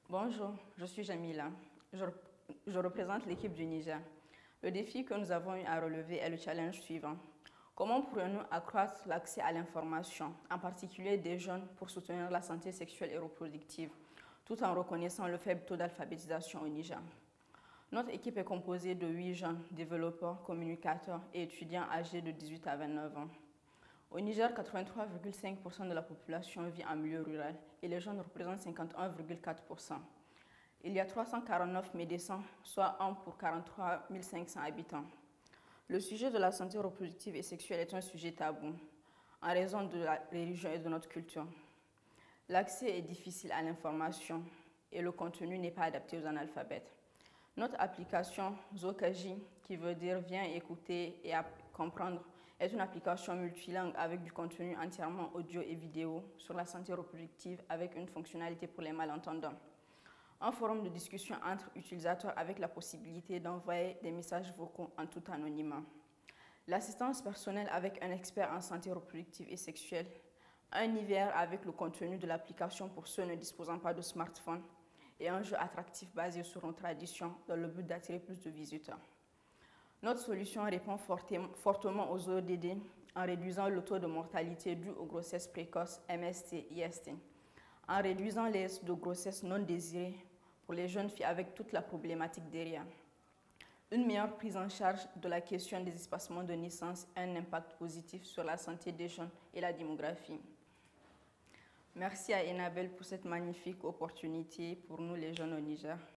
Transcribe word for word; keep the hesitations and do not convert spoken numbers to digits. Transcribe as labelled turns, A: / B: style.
A: Bonjour, je suis Jamila. Je, je représente l'équipe du Niger. Le défi que nous avons eu à relever est le challenge suivant. Comment pourrions-nous accroître l'accès à l'information, en particulier des jeunes, pour soutenir la santé sexuelle et reproductive, tout en reconnaissant le faible taux d'alphabétisation au Niger? Notre équipe est composée de huit jeunes, développeurs, communicateurs et étudiants âgés de dix-huit à vingt-neuf ans. Au Niger, quatre-vingt-trois virgule cinq pour cent de la population vit en milieu rural et les jeunes représentent cinquante-et-un virgule quatre pour cent. Il y a trois cent quarante-neuf médecins, soit un pour quarante-trois mille cinq cents habitants. Le sujet de la santé reproductive et sexuelle est un sujet tabou, en raison de la religion et de notre culture. L'accès est difficile à l'information et le contenu n'est pas adapté aux analphabètes. Notre application Zokaji, qui veut dire « Viens écouter et comprendre », est une application multilingue avec du contenu entièrement audio et vidéo sur la santé reproductive avec une fonctionnalité pour les malentendants. Un forum de discussion entre utilisateurs avec la possibilité d'envoyer des messages vocaux en tout anonymat. L'assistance personnelle avec un expert en santé reproductive et sexuelle. Un hiver avec le contenu de l'application pour ceux ne disposant pas de smartphone. Et un jeu attractif basé sur nos traditions dans le but d'attirer plus de visiteurs. Notre solution répond fortement aux O D D en réduisant le taux de mortalité dû aux grossesses précoces M S T I S T, en réduisant les risques de grossesse non désirées pour les jeunes filles avec toute la problématique derrière. Une meilleure prise en charge de la question des espacements de naissance a un impact positif sur la santé des jeunes et la démographie. Merci à Enabel pour cette magnifique opportunité pour nous les jeunes au Niger.